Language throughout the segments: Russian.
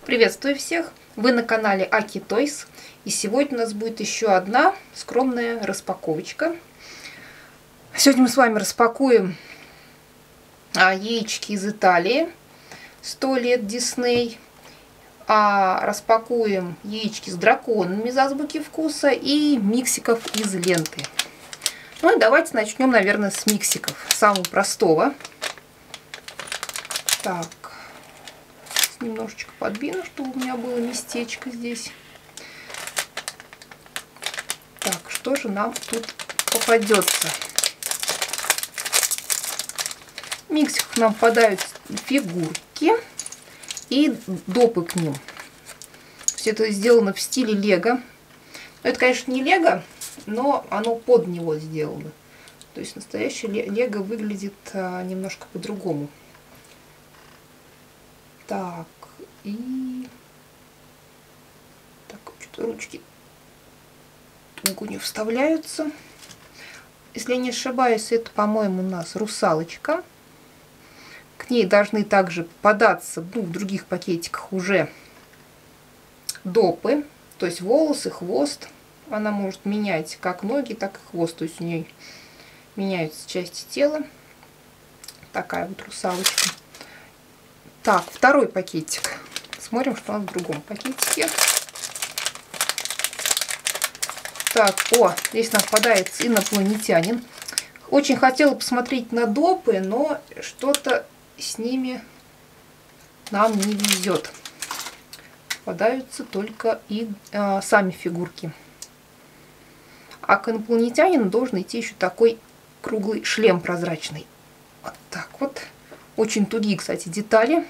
Приветствую всех! Вы на канале Аки Тойс. И сегодня у нас будет еще одна скромная распаковочка. Сегодня мы с вами распакуем яички из Италии. 100 лет Дисней. Распакуем яички с драконами из Азбуки Вкуса и миксиков из ленты. Ну и давайте начнем, наверное, с миксиков. Самого простого. Так. Немножечко подвину, чтобы у меня было местечко здесь. Так, что же нам тут попадется? В миксиках нам попадают фигурки и допы к ним. Все это сделано в стиле лего. Это, конечно, не лего, но оно под него сделано. То есть настоящее лего выглядит немножко по-другому. Так, и... Так, что-то ручки туго не вставляются. Если я не ошибаюсь, это, по-моему, у нас русалочка. К ней должны также попадаться, в других пакетиках уже допы. То есть волосы, хвост. Она может менять как ноги, так и хвост. То есть у нее меняются части тела. Такая вот русалочка. Так, второй пакетик. Смотрим, что у нас в другом пакетике. Так, здесь нам попадается инопланетянин. Очень хотела посмотреть на допы, но что-то с ними нам не везет. Попадаются только и сами фигурки. А к инопланетянину должен идти еще такой круглый шлем прозрачный. Вот так вот. Очень тугие, кстати, детали.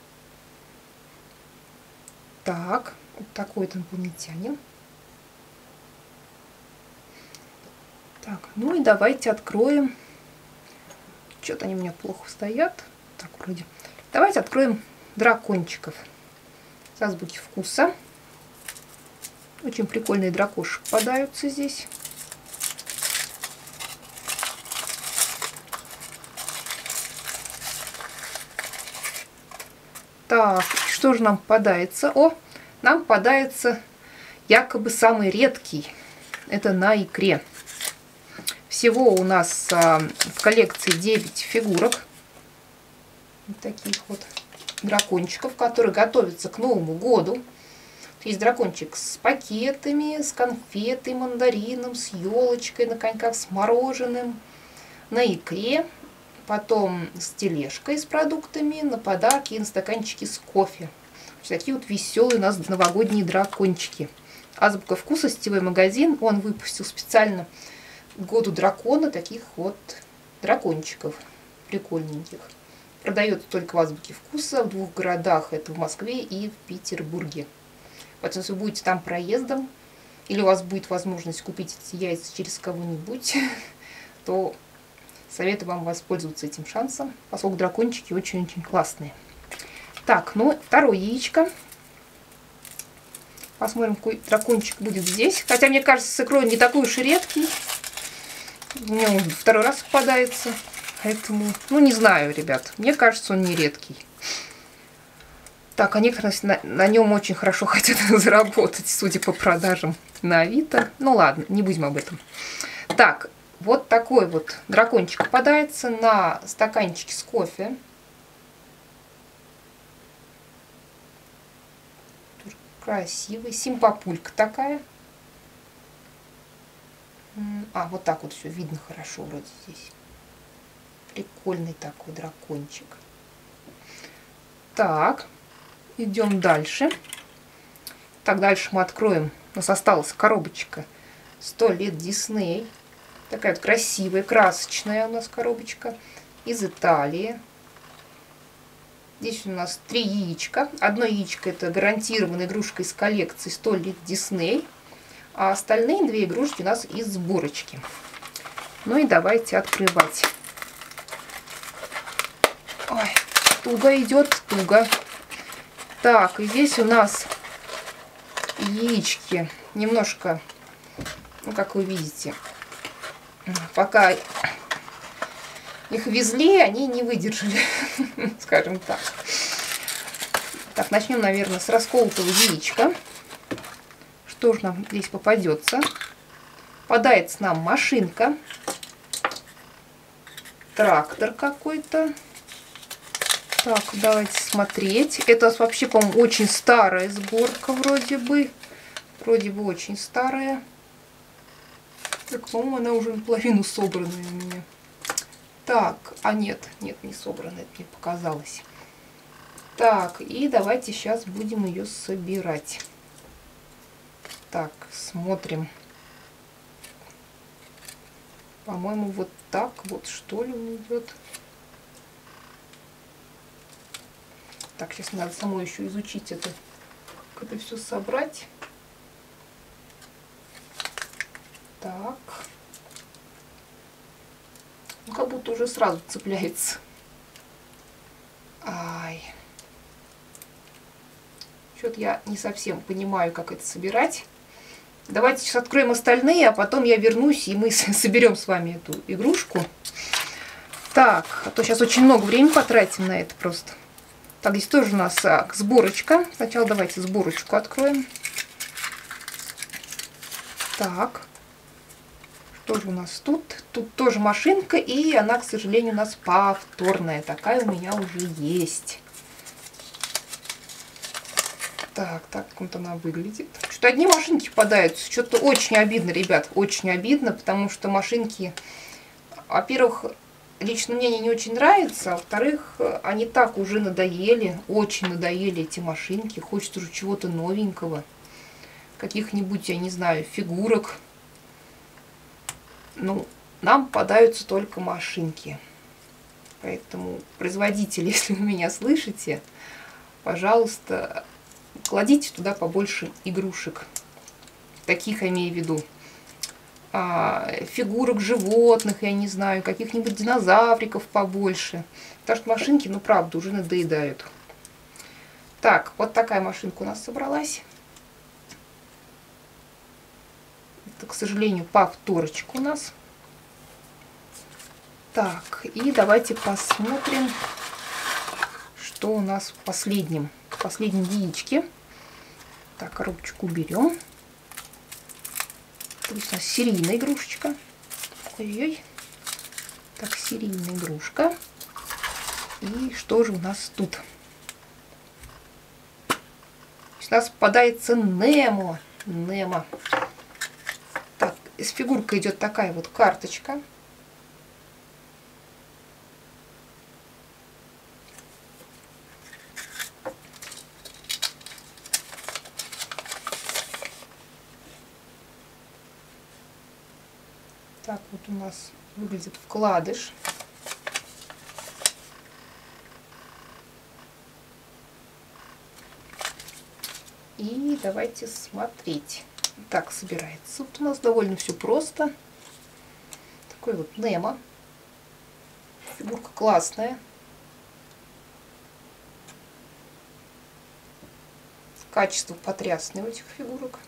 Так, вот такой вот инопланетянин. Так, ну и давайте откроем. Что-то они у меня плохо стоят. Так, вроде. Давайте откроем дракончиков с Азбуки Вкуса. Очень прикольные дракоши попадаются здесь. Так, что же нам попадается? Нам попадается якобы самый редкий. Это на икре. Всего у нас в коллекции 9 фигурок. Вот таких вот дракончиков, которые готовятся к Новому году. Есть дракончик с пакетами, с конфетой, мандарином, с елочкой на коньках, с мороженым, на икре. Потом с тележкой с продуктами, на подарки и на стаканчики с кофе. Такие вот веселые у нас новогодние дракончики. Азбука Вкуса, сетевой магазин, он выпустил специально к году дракона таких вот дракончиков прикольненьких. Продается только в Азбуке Вкуса в 2 городах, это в Москве и в Петербурге. Поэтому если вы будете там проездом, или у вас будет возможность купить эти яйца через кого-нибудь, то советую вам воспользоваться этим шансом, поскольку дракончики очень-очень классные. Так, ну, второе яичко. Посмотрим, какой дракончик будет здесь. Хотя, мне кажется, с икрой не такой уж и редкий. Мне он второй раз попадается. Поэтому, не знаю, ребят. Мне кажется, он не редкий. Так, а некоторые на нем очень хорошо хотят заработать, судя по продажам на Авито. Ну ладно, не будем об этом. Так. Вот такой вот дракончик попадается на стаканчике с кофе. Красивый. Симпапулька такая. Вот так вот все видно хорошо вроде здесь. Прикольный такой дракончик. Так, идем дальше. Так, дальше мы откроем. У нас осталась коробочка 100 лет Дисней. Такая вот красивая, красочная у нас коробочка из Италии. Здесь у нас 3 яичка. Одно яичко это гарантированная игрушка из коллекции 100 лет Дисней. А остальные 2 игрушки у нас из сборочки. Ну и давайте открывать. Ой, туго идет, туго. Так, и здесь у нас яички немножко, как вы видите, пока их везли, они не выдержали, скажем так. Так, начнем, наверное, с расколотого яичка. Что же нам здесь попадется? Попадается нам машинка. Трактор какой-то. Так, давайте смотреть. Это у нас вообще, по-моему, очень старая сборка вроде бы. Вроде бы очень старая. Так, по-моему, она уже наполовину собранная у меня. Так, а нет, не собранная, это мне показалось. Так, и давайте сейчас будем ее собирать. Так, смотрим. По-моему, вот так вот, что ли, он идет. Так, сейчас надо самой еще изучить это, как это все собрать. Так. Ну, как будто уже сразу цепляется. Ай. Что-то я не совсем понимаю, как это собирать. Давайте сейчас откроем остальные, а потом я вернусь, и мы соберем с вами эту игрушку. Так, а то сейчас очень много времени потратим на это просто. Так, здесь тоже у нас сборочка. Сначала давайте сборочку откроем. Так. Что же у нас тут? Тут тоже машинка, и она, к сожалению, у нас повторная. Такая у меня уже есть. Так, так вот она выглядит. Что-то одни машинки попадаются. Что-то очень обидно, ребят. Очень обидно, потому что машинки, во-первых, лично мне они не очень нравятся. А во-вторых, они так уже надоели. Очень надоели эти машинки. Хочется уже чего-то новенького. Каких-нибудь, я не знаю, фигурок. Ну, нам попадаются только машинки. Поэтому, производители, если вы меня слышите, пожалуйста, кладите туда побольше игрушек. Таких я имею в виду. Фигурок животных, я не знаю, каких-нибудь динозавриков побольше. Потому что машинки, ну, правда, уже надоедают. Так, вот такая машинка у нас собралась. Это, к сожалению, повторочка у нас. Так, и давайте посмотрим, что у нас в последнем яичке. Так, коробочку уберем. Тут у нас серийная игрушечка. Ой-ой. Так, серийная игрушка. И что же у нас тут? У нас попадается Немо. Немо. Так, с фигуркой идет такая вот карточка. Так вот у нас выглядит вкладыш. И давайте смотреть. Так собирается. Вот у нас довольно все просто. Такой вот Немо. Фигурка классная. Качество потрясное у этих фигурок.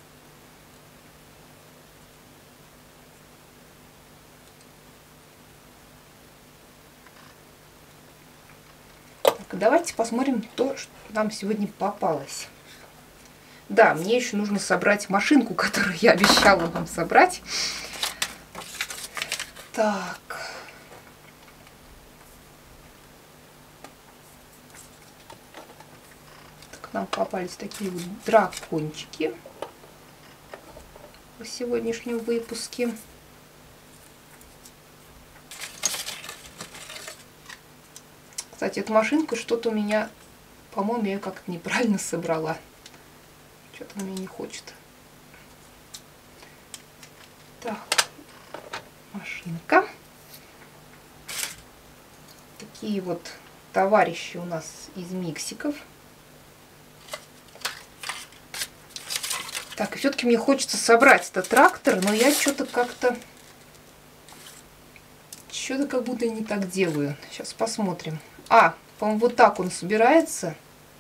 Так, давайте посмотрим то, что нам сегодня попалось. Да, мне еще нужно собрать машинку, которую я обещала вам собрать. Так. Так, нам попались такие вот дракончики в сегодняшнем выпуске. Кстати, эта машинка что-то у меня, по-моему, я как-то неправильно собрала. Что-то мне не хочет. Так, машинка. Такие вот товарищи у нас из миксиков. Так, и все-таки мне хочется собрать этот трактор, но я что-то как-то... Что-то как будто не так делаю. Сейчас посмотрим. По-моему, вот так он собирается.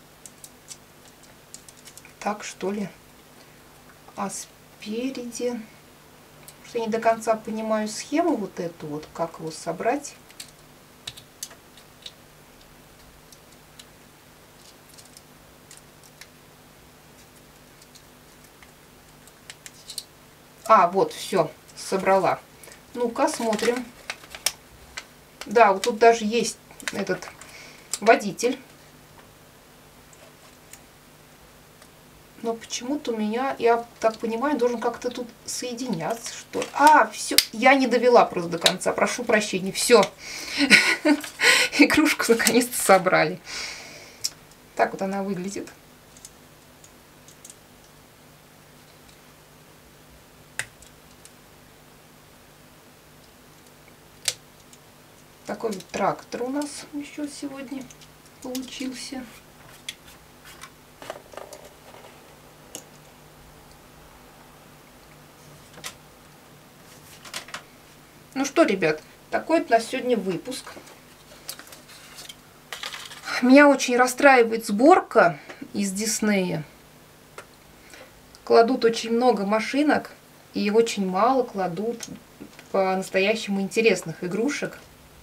Так, что ли? А спереди... Что я не до конца понимаю схему вот эту вот, как его собрать. А, вот, все, собрала. Ну-ка, смотрим. Да, вот тут даже есть этот водитель. Но почему-то у меня, я так понимаю, должен как-то тут соединяться, что ли. А, все, я не довела просто до конца, прошу прощения, все. Игрушку наконец-то собрали. Так вот она выглядит. Такой вот трактор у нас еще сегодня получился. Ну что, ребят, такой вот у нас сегодня выпуск. Меня очень расстраивает сборка из Диснея. Кладут очень много машинок и очень мало кладут по-настоящему интересных игрушек.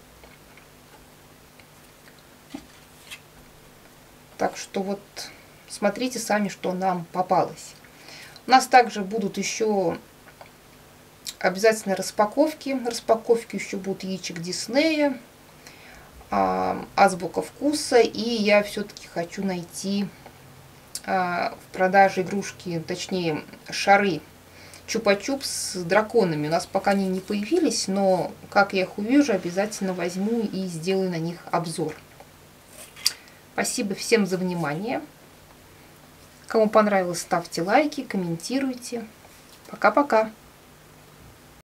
Так что вот смотрите сами, что нам попалось. У нас также будут еще обязательно распаковки. Распаковки еще будут яичек Диснея, азбука вкуса. И я все-таки хочу найти в продаже игрушки, точнее шары Чупа-Чупс с драконами. У нас пока они не появились, но как я их увижу, обязательно возьму и сделаю на них обзор. Спасибо всем за внимание. Кому понравилось, ставьте лайки, комментируйте. Пока-пока.